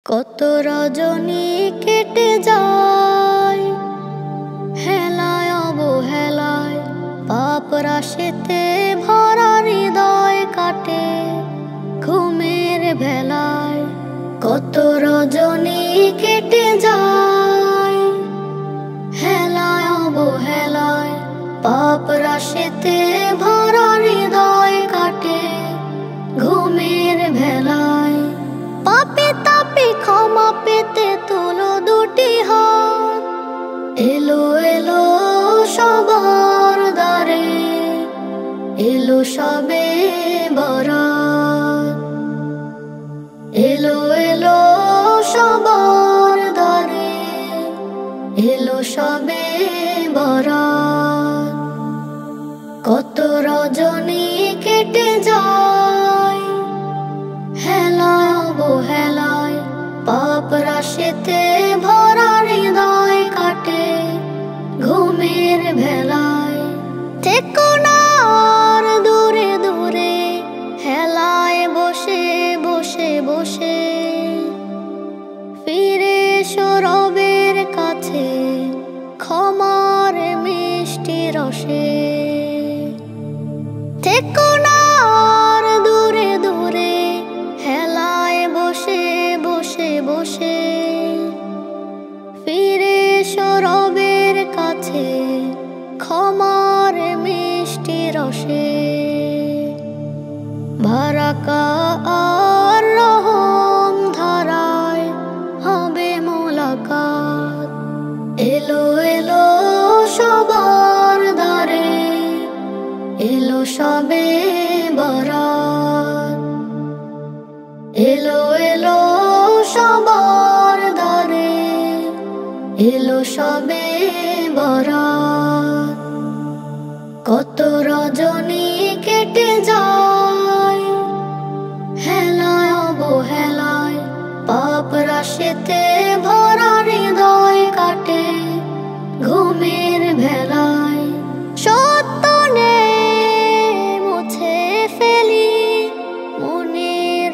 কত রজনী কেটে যায় হেলায় অবহেলায়, পাপ রাশিতে ভরা হৃদয় কাটে ঘুমের ভেলায়। কত রজনী কেটে যায় হেলায় অবহেলায়, পাপ রাশিতে ভরা হৃদয় কাটে ঘুমের ভেলায়। পাপে তাপে ক্ষমা পেতে তুলো দুটি হাত, এলো এলো সবার দ্বারে, এলো সবে বরাত। এলো এলো সবার দ্বারে, এলো সবে বরাত। কত রজনী কেটে যায় হেলায় অবহেলায়, পাপ রাশিতে ভরা হৃদয় কাটে ঘুমের ভেলায়। থেকো না আর দূরে দূরে, হেলায় বসে বসে বসে, ফিরে এসো রবের কাছে ক্ষমার মিষ্টি রসে। থেকো না আর দূরে দূরে, হেলায় বসে বসে বসে, ফিরে এসো রবের কাছে ক্ষমার মিষ্টি রসে। বারাকা আর রহম ধারায় হবে মোলাকাত, এলো এলো সবার দ্বারে, এলো সবে বরাত। এলো এলো সবার দ্বারে, এলো সবে বরাত। কত রজনী কেটে যায় হেলায় অবহেলায়, পাপ রাশিতে ভরা হৃদয় কাটে ঘুমের ভেলায়। সত্য নে মুছে ফেলি মনের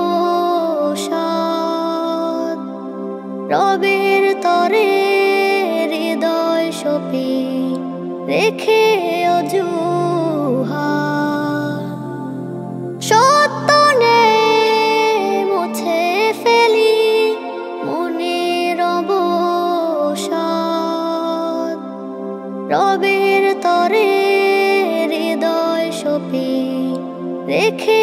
অবসাদ, রবের তরে হৃদয় সপি রেখে অজুহাত। সত্য নে মুছে ফেলি মনের অবসাদ, রবের তরে হৃদয় সপি রেখে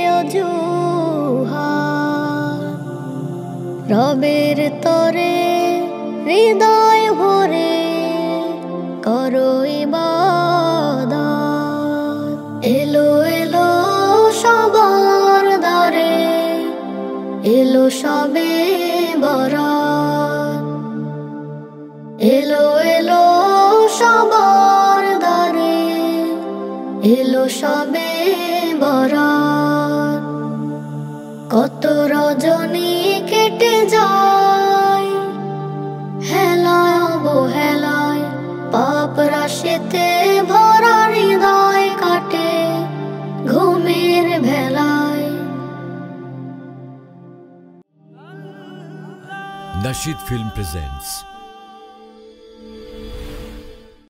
অজুহাত। রবের তরে হৃদয় ভরে করো ইবাদত। এলো এলো সবার দ্বারে, এলো সবে বরাত। এলো এলো সবার দ্বারে, এলো সবে বরাত। কত রজনী কেটে যায় হেলায় অবহেলায়, পাপ রাশিতে ভরা হৃদয় কাটে ঘুমের ভেলায়। Nasheed Film presents